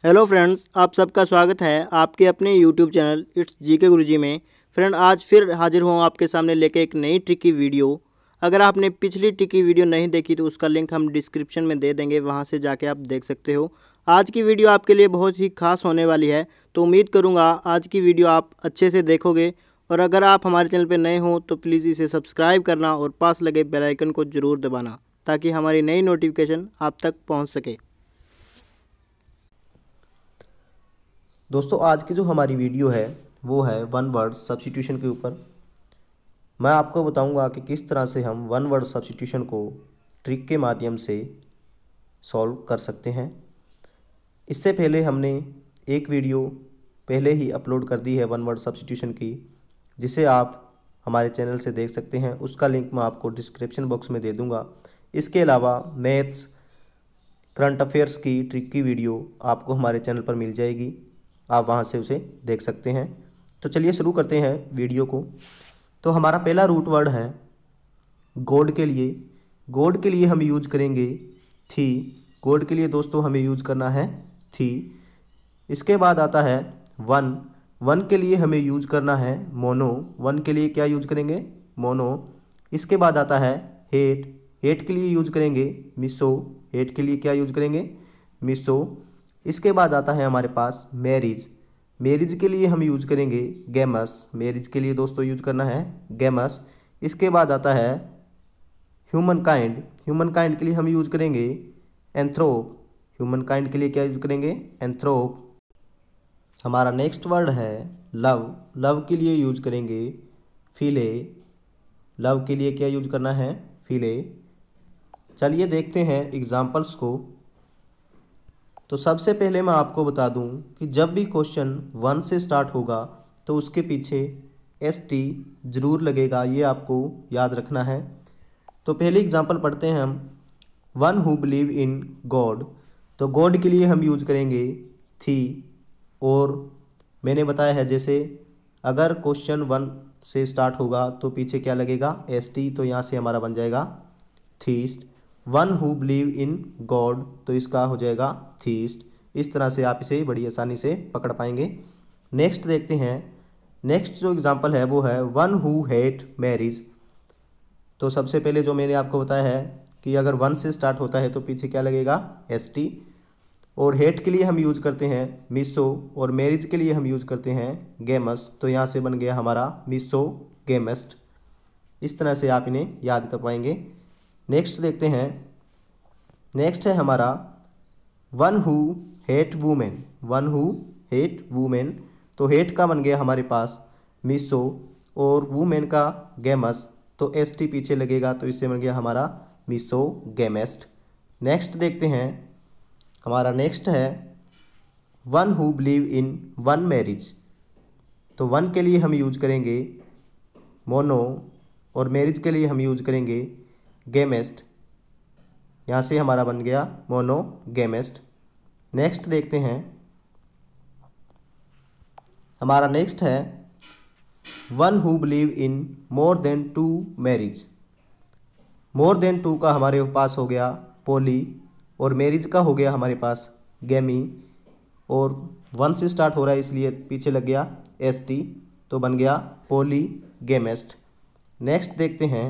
Hello friends, आप सबका स्वागत है आपके अपने YouTube channel it's GK Guruji में। फ्रेंड, आज फिर हाजिर हूँ आपके सामने लेके एक नई ट्रिकी वीडियो। अगर आपने पिछली ट्रिकी वीडियो नहीं देखी तो उसका लिंक हम डिस्क्रिप्शन में दे देंगे, वहाँ से जाके आप देख सकते हो। आज की वीडियो आपके लिए बहुत ही खास होने वाली है, तो उम्मीद करूँगा आज की वीडियो आप अच्छे से देखोगे। और अगर आप हमारे चैनल पर नए हो तो प्लीज़ इसे सब्सक्राइब करना और पास लगे बेल आइकन को ज़रूर दबाना, ताकि हमारी नई नोटिफिकेशन आप तक पहुँच सके। दोस्तों, आज की जो हमारी वीडियो है वो है वन वर्ड सब्स्टिट्यूशन के ऊपर। मैं आपको बताऊंगा कि किस तरह से हम वन वर्ड सब्स्टिट्यूशन को ट्रिक के माध्यम से सॉल्व कर सकते हैं। इससे पहले हमने एक वीडियो पहले ही अपलोड कर दी है वन वर्ड सब्स्टिट्यूशन की, जिसे आप हमारे चैनल से देख सकते हैं। उसका लिंक मैं आपको डिस्क्रिप्शन बॉक्स में दे दूँगा। इसके अलावा मैथ्स करंट अफेयर्स की ट्रिक की वीडियो आपको हमारे चैनल पर मिल जाएगी, आप वहां से उसे देख सकते हैं। तो चलिए शुरू करते हैं वीडियो को। तो हमारा पहला रूट वर्ड है गॉड के लिए। गॉड के लिए हम यूज करेंगे थी। गॉड के लिए दोस्तों हमें यूज करना है थी। इसके बाद आता है वन। वन के लिए हमें यूज करना है मोनो। वन के लिए क्या यूज करेंगे? मोनो। इसके बाद आता है हेट। हेट के लिए यूज करेंगे मिसो। हेट के लिए क्या यूज करेंगे? मिसो। इसके बाद आता है हमारे पास मैरिज। मैरिज के लिए हम यूज करेंगे गेमस। मैरिज के लिए दोस्तों यूज करना है गेमस। इसके बाद आता है ह्यूमन काइंड। ह्यूमन काइंड के लिए हम यूज करेंगे एंथ्रोप। ह्यूमन काइंड के लिए क्या यूज करेंगे? एंथ्रोप। हमारा नेक्स्ट वर्ड है लव। लव के लिए यूज करेंगे फिले। लव के लिए क्या यूज करना है? फिले। चलिए देखते हैं एग्जाम्पल्स को। तो सबसे पहले मैं आपको बता दूं कि जब भी क्वेश्चन वन से स्टार्ट होगा तो उसके पीछे ST ज़रूर लगेगा, ये आपको याद रखना है। तो पहले एग्जांपल पढ़ते हैं हम। One who believe in god. तो गॉड के लिए हम यूज करेंगे थी। और मैंने बताया है जैसे अगर क्वेश्चन वन से स्टार्ट होगा तो पीछे क्या लगेगा? ST। तो यहाँ से हमारा बन जाएगा theist. One who believe in god, तो इसका हो जाएगा थीस्ट। इस तरह से आप इसे बड़ी आसानी से पकड़ पाएंगे। नेक्स्ट देखते हैं। नेक्स्ट जो एग्जांपल है वो है वन हु हेट मैरिज। तो सबसे पहले जो मैंने आपको बताया है कि अगर वन से स्टार्ट होता है तो पीछे क्या लगेगा? ST। और हेट के लिए हम यूज करते हैं मिसो और मैरिज के लिए हम यूज करते हैं गेमस। तो यहाँ से बन गया हमारा मिसो गेमस्ट। इस तरह से आप इन्हें याद कर पाएंगे। नेक्स्ट देखते हैं। नेक्स्ट है हमारा one who hate women. One who hate women. तो हेट का बन गया हमारे पास मिसो और वुमेन का गेमस। तो ST पीछे लगेगा, तो इससे बन गया हमारा मिसो गेमेस्ट। नेक्स्ट देखते हैं। हमारा नेक्स्ट है one who believe in one marriage. तो वन के लिए हम यूज करेंगे मोनो और मैरिज के लिए हम यूज करेंगे गेमेस्ट। यहाँ से हमारा बन गया मोनो गेमेस्ट। नेक्स्ट देखते हैं। हमारा नेक्स्ट है one who believe in more than two marriage. More than two का हमारे पास हो गया पोली और मैरिज का हो गया हमारे पास गेमी। और वन से स्टार्ट हो रहा है इसलिए पीछे लग गया ST, तो बन गया पोली गेमेस्ट। नेक्स्ट देखते हैं।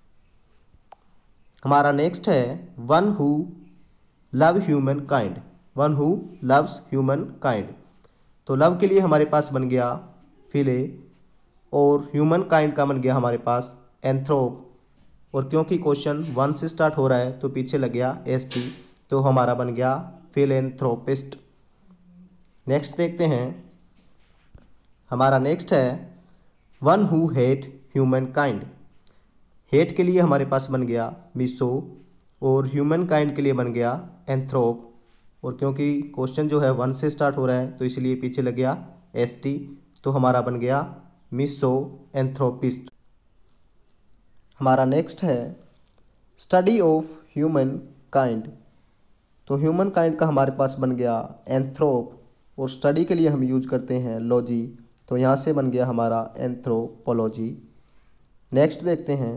हमारा नेक्स्ट है one who love humankind. One who loves humankind. तो लव के लिए हमारे पास बन गया फिले और ह्यूमन काइंड का बन गया हमारे पास एंथ्रोप। और क्योंकि क्वेश्चन वन से स्टार्ट हो रहा है तो पीछे लग गया ST, तो हमारा बन गया फिलेंथ्रोपिस्ट। नेक्स्ट देखते हैं। हमारा नेक्स्ट है one who hate humankind. Hate के लिए हमारे पास बन गया मिसो और ह्यूमन काइंड के लिए बन गया एंथ्रोप। और क्योंकि क्वेश्चन जो है वन से स्टार्ट हो रहा है तो इसलिए पीछे लग गया ST, तो हमारा बन गया मिसो एंथ्रोपिस्ट। हमारा नेक्स्ट है स्टडी ऑफ ह्यूमन काइंड। तो ह्यूमन काइंड का हमारे पास बन गया एंथ्रोप और स्टडी के लिए हम यूज करते हैं लॉजी। तो यहाँ से बन गया हमारा एंथ्रोपोलॉजी। नेक्स्ट देखते हैं।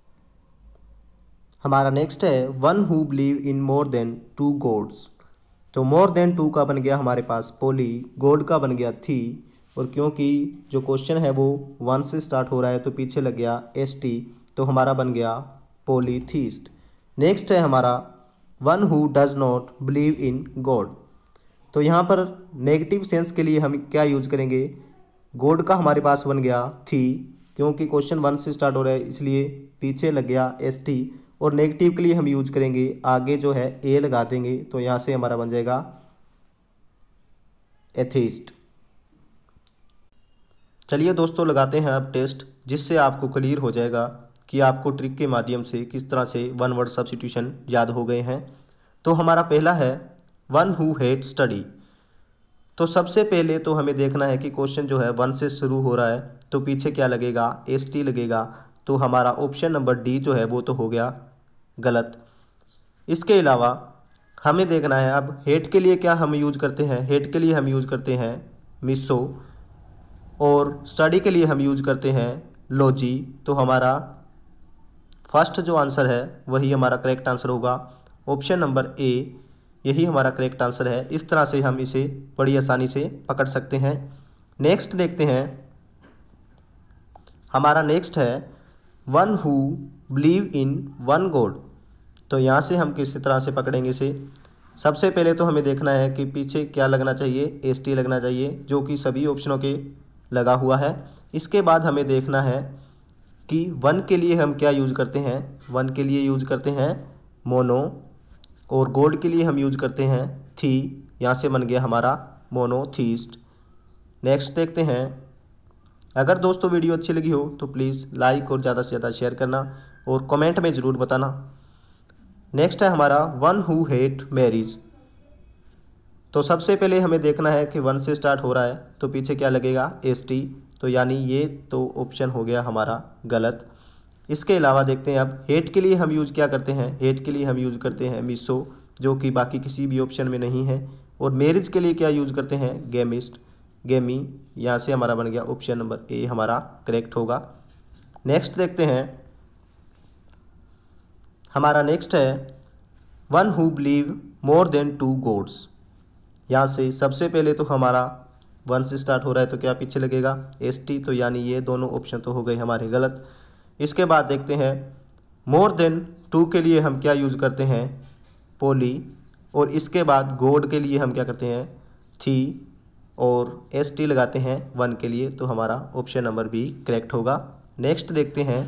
हमारा नेक्स्ट है one who believe in more than two gods. तो मोर देन 2 का बन गया हमारे पास पोली, गोड का बन गया थी, और क्योंकि जो क्वेश्चन है वो 1 से स्टार्ट हो रहा है तो पीछे लग गया ST, तो हमारा बन गया पोलीथीस्ट। नेक्स्ट है हमारा one who does not believe in god. तो यहाँ पर नेगेटिव सेंस के लिए हम क्या यूज करेंगे, गॉड का हमारे पास बन गया थी, क्योंकि क्वेश्चन 1 से स्टार्ट हो रहा है इसलिए पीछे लग गया ST, और नेगेटिव के लिए हम यूज करेंगे आगे जो है A लगा देंगे, तो यहाँ से हमारा बन जाएगा एथीस्ट। चलिए दोस्तों लगाते हैं अब टेस्ट, जिससे आपको क्लियर हो जाएगा कि आपको ट्रिक के माध्यम से किस तरह से वन वर्ड सब्स्टिट्यूशन याद हो गए हैं। तो हमारा पहला है वन हु हेट स्टडी। तो सबसे पहले तो हमें देखना है कि क्वेश्चन जो है 1 से शुरू हो रहा है तो पीछे क्या लगेगा, ST लगेगा, तो हमारा ऑप्शन नंबर D जो है वो तो हो गया गलत। इसके अलावा हमें देखना है अब हेट के लिए क्या हम यूज करते हैं, हेट के लिए हम यूज करते हैं मिसो, और स्टडी के लिए हम यूज करते हैं लॉजी। तो हमारा फर्स्ट जो आंसर है वही हमारा करेक्ट आंसर होगा, ऑप्शन नंबर A यही हमारा करेक्ट आंसर है। इस तरह से हम इसे बड़ी आसानी से पकड़ सकते हैं। नेक्स्ट देखते हैं, हमारा नेक्स्ट है one who believe in one god. तो यहाँ से हम किस तरह से पकड़ेंगे इसे, सबसे पहले तो हमें देखना है कि पीछे क्या लगना चाहिए, ST लगना चाहिए, जो कि सभी ऑप्शनों के लगा हुआ है। इसके बाद हमें देखना है कि वन के लिए हम क्या यूज़ करते हैं, वन के लिए यूज़ करते हैं मोनो, और गॉड के लिए हम यूज़ करते हैं थी। यहाँ से बन गया हमारा मोनोथीस्ट। नेक्स्ट देखते हैं, अगर दोस्तों वीडियो अच्छी लगी हो तो प्लीज़ लाइक और ज़्यादा से ज़्यादा शेयर करना और कमेंट में ज़रूर बताना। नेक्स्ट है हमारा वन हु हेट मैरिज। तो सबसे पहले हमें देखना है कि 1 से स्टार्ट हो रहा है तो पीछे क्या लगेगा, ST, तो यानी ये तो ऑप्शन हो गया हमारा गलत। इसके अलावा देखते हैं अब हेट के लिए हम यूज़ क्या करते हैं, हेट के लिए हम यूज़ करते हैं मिसो, जो कि बाकी किसी भी ऑप्शन में नहीं है, और मैरिज के लिए क्या यूज़ करते हैं गेमिस्ट, गेमी। यहाँ से हमारा बन गया ऑप्शन नंबर A हमारा करेक्ट होगा। नेक्स्ट देखते हैं, हमारा नेक्स्ट है one who believe more than 2 gods. यहाँ से सबसे पहले तो हमारा 1 से स्टार्ट हो रहा है तो क्या पीछे लगेगा, ST, तो यानी ये दोनों ऑप्शन तो हो गए हमारे गलत। इसके बाद देखते हैं मोर देन 2 के लिए हम क्या यूज़ करते हैं, पोली, और इसके बाद गॉड के लिए हम क्या करते हैं थी, और ST लगाते हैं 1 के लिए, तो हमारा ऑप्शन नंबर B करेक्ट होगा। नेक्स्ट देखते हैं,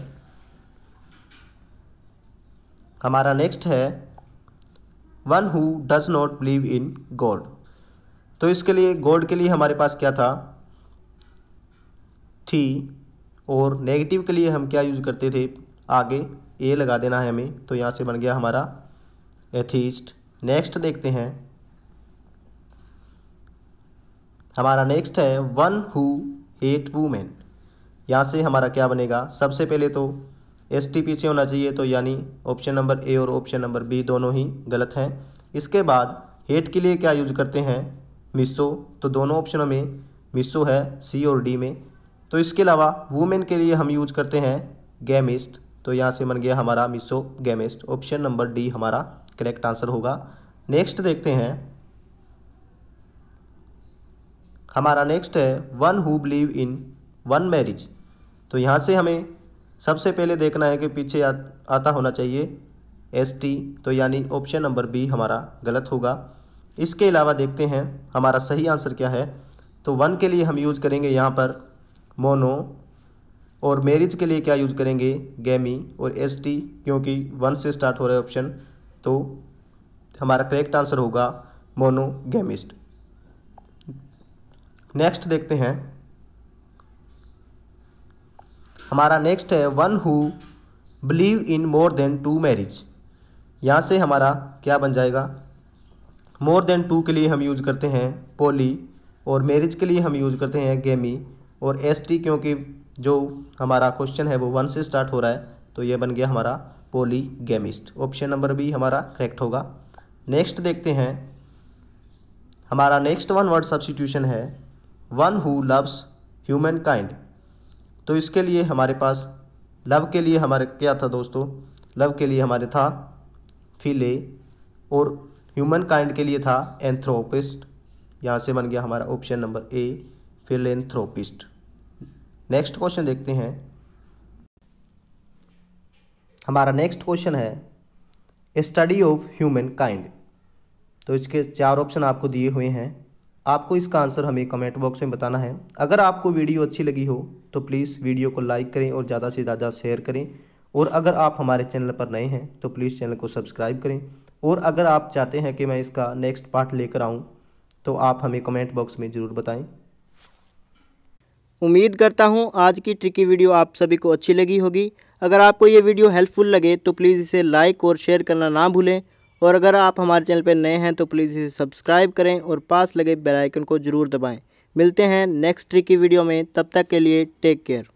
हमारा नेक्स्ट है one who does not believe in god. तो इसके लिए गॉड के लिए हमारे पास क्या था, थी, और नेगेटिव के लिए हम क्या यूज़ करते थे, आगे A लगा देना है हमें, तो यहाँ से बन गया हमारा एथीस्ट। नेक्स्ट देखते हैं, हमारा नेक्स्ट है वन हु हेट वुमेन। यहाँ से हमारा क्या बनेगा, सबसे पहले तो ST पीछे होना चाहिए, तो यानी ऑप्शन नंबर A और ऑप्शन नंबर B दोनों ही गलत हैं। इसके बाद हेट के लिए क्या यूज़ करते हैं मिसो, तो दोनों ऑप्शनों में मिसो है C और D में। तो इसके अलावा वुमेन के लिए हम यूज करते हैं गेमिस्ट, तो यहाँ से बन गया हमारा misogamist, option number D हमारा करेक्ट आंसर होगा। नेक्स्ट देखते हैं, हमारा नेक्स्ट है one who believe in one marriage. तो यहाँ से हमें सबसे पहले देखना है कि पीछे आता होना चाहिए ST, तो यानी ऑप्शन नंबर B हमारा गलत होगा। इसके अलावा देखते हैं हमारा सही आंसर क्या है, तो 1 के लिए हम यूज़ करेंगे यहाँ पर मोनो, और मैरिज के लिए क्या यूज़ करेंगे गेमी, और ST क्योंकि 1 से स्टार्ट हो रहा है ऑप्शन, तो हमारा करेक्ट आंसर होगा मोनो गेमिस्ट। नेक्स्ट देखते हैं, हमारा नेक्स्ट है one who believe in more than 2 marriage. यहाँ से हमारा क्या बन जाएगा, मोर देन 2 के लिए हम यूज़ करते हैं पोली, और मैरिज के लिए हम यूज़ करते हैं गेमी, और ST क्योंकि जो हमारा क्वेश्चन है वो 1 से स्टार्ट हो रहा है, तो ये बन गया हमारा polygamist, option number B हमारा करेक्ट होगा। नेक्स्ट देखते हैं, हमारा नेक्स्ट वन वर्ड सब्स्टिट्यूशन है one who loves humankind. तो इसके लिए हमारे पास लव के लिए हमारे क्या था दोस्तों, लव के लिए हमारे था फिले, और ह्यूमन काइंड के लिए था एंथ्रोपिस्ट, यहाँ से बन गया हमारा option number A philanthropist. Next question देखते हैं। हमारा नेक्स्ट क्वेश्चन है स्टडी ऑफ ह्यूमन काइंड। तो इसके 4 ऑप्शन आपको दिए हुए हैं, आपको इसका आंसर हमें कमेंट बॉक्स में बताना है। अगर आपको वीडियो अच्छी लगी हो तो प्लीज़ वीडियो को लाइक करें और ज़्यादा से ज़्यादा शेयर करें, और अगर आप हमारे चैनल पर नए हैं तो प्लीज़ चैनल को सब्सक्राइब करें, और अगर आप चाहते हैं कि मैं इसका नेक्स्ट पार्ट लेकर आऊँ तो आप हमें कमेंट बॉक्स में ज़रूर बताएं। उम्मीद करता हूँ आज की ट्रिकी वीडियो आप सभी को अच्छी लगी होगी। अगर आपको ये वीडियो हेल्पफुल लगे तो प्लीज़ इसे लाइक और शेयर करना ना भूलें, और अगर आप हमारे चैनल पर नए हैं तो प्लीज़ इसे सब्सक्राइब करें और पास लगे बेल आइकन को ज़रूर दबाएं। मिलते हैं नेक्स्ट ट्रिकी वीडियो में, तब तक के लिए टेक केयर।